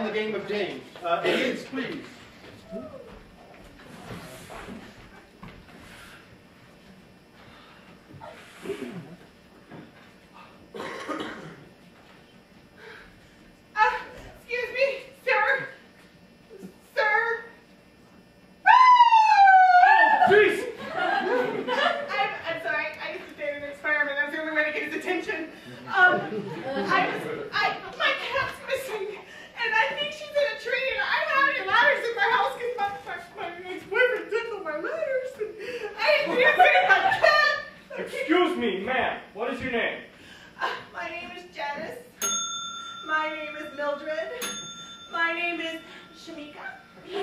begin the game of Dame. Idiots, please. Excuse me, sir. Sir. Oh, jeez! I'm sorry. I used to date an experiment. That was the only way to get his attention. My cat's missing, and I think she's in a tree, and I don't have any ladders in my house because my ex-boyfriend took all my ladders, and I didn't see my cat. Excuse me, ma'am. What is your name? My name is Janice. My name is Mildred. My name is Shamika.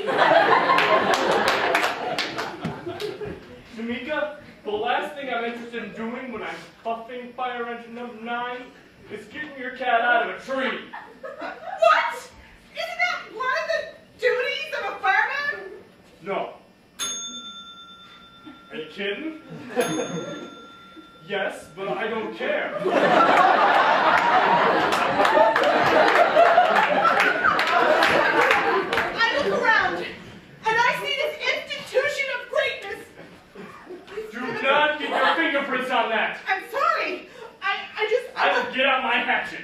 Shamika, the last thing I'm interested in doing when I'm puffing fire engine number 9 is getting your cat out of a tree. What? Isn't that one of the duties of a fireman? No. Are you kidding? Yes, but I don't care. I look around, and I see this institution of greatness. Do not get your fingerprints on that. I'm sorry. I will get out my hatchet.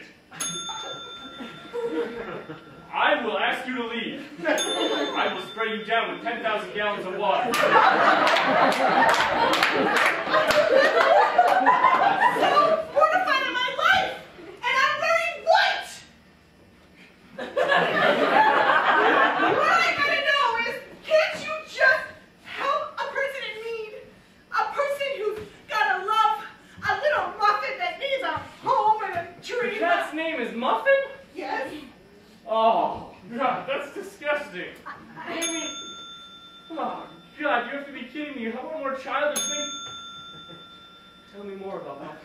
I will ask you to leave. I will spray you down with 10,000 gallons of water. So mortified in my life, and I'm wearing white. What I gotta know is, can't you just help a person in need? A person who's got a love, a little muffin that needs a home and a Your tree. cat's name is Muffin? Yes. Oh, God, that's disgusting. Amy, oh, God, you have to be kidding me. How about more childish thing? Tell me more about that.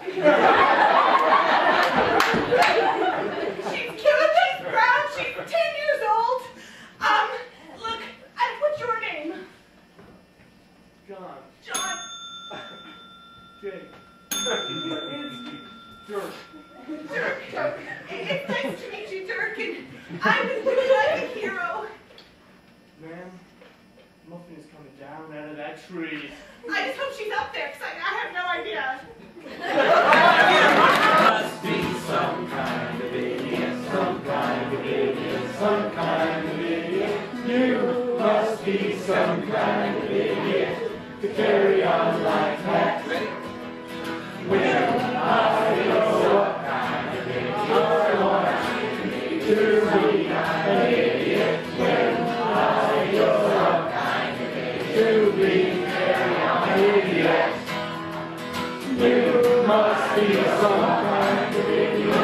She's cute, she's brown, she's 10 years old. Look, what's your name? John. John. Jake. Dirk. Dirk. It's nice to meet you, Dirk, and I was really like a hero. Man, Muffin is coming down out of that tree. I just hope she's up there, because I have no idea. Must be some kind of idiot, some kind of idiot, some kind of idiot. You must be some kind of idiot to carry on like that. Well, I know what kind of idiot I want to be an idiot. Well, I know what kind of idiot to be carry on idiot. You must be some kind of idiot.